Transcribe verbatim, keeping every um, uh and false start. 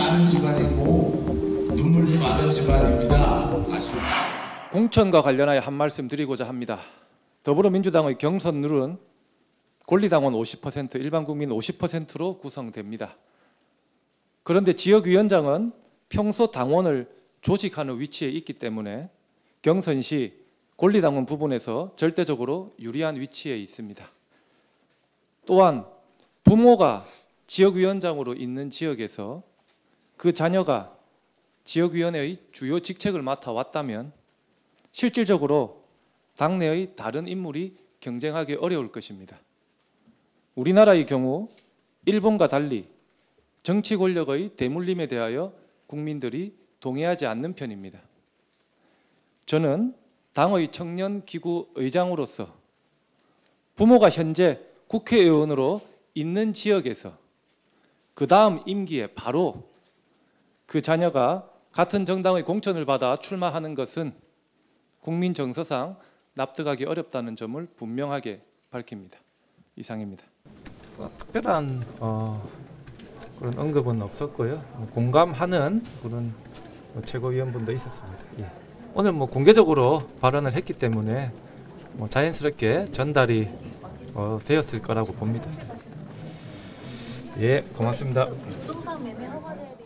많은 집안이고 눈물이 많은 집안입니다. 아쉽습니다. 공천과 관련하여 한 말씀 드리고자 합니다. 더불어민주당의 경선룰은 권리당원 오십 퍼센트, 일반 국민 오십 퍼센트로 구성됩니다. 그런데 지역위원장은 평소 당원을 조직하는 위치에 있기 때문에 경선 시 권리당원 부분에서 절대적으로 유리한 위치에 있습니다. 또한 부모가 지역위원장으로 있는 지역에서 그 자녀가 지역위원회의 주요 직책을 맡아왔다면 실질적으로 당내의 다른 인물이 경쟁하기 어려울 것입니다. 우리나라의 경우 일본과 달리 정치 권력의 대물림에 대하여 국민들이 동의하지 않는 편입니다. 저는 당의 청년기구 의장으로서 부모가 현재 국회의원으로 있는 지역에서 그 다음 임기에 바로 그 자녀가 같은 정당의 공천을 받아 출마하는 것은 국민 정서상 납득하기 어렵다는 점을 분명하게 밝힙니다. 이상입니다. 특별한 어, 그런 언급은 없었고요. 공감하는 그런 최고위원분도 있었습니다. 예. 오늘 뭐 공개적으로 발언을 했기 때문에 뭐 자연스럽게 전달이 어, 되었을 거라고 봅니다. 예, 고맙습니다. 부동산 매매 허가제에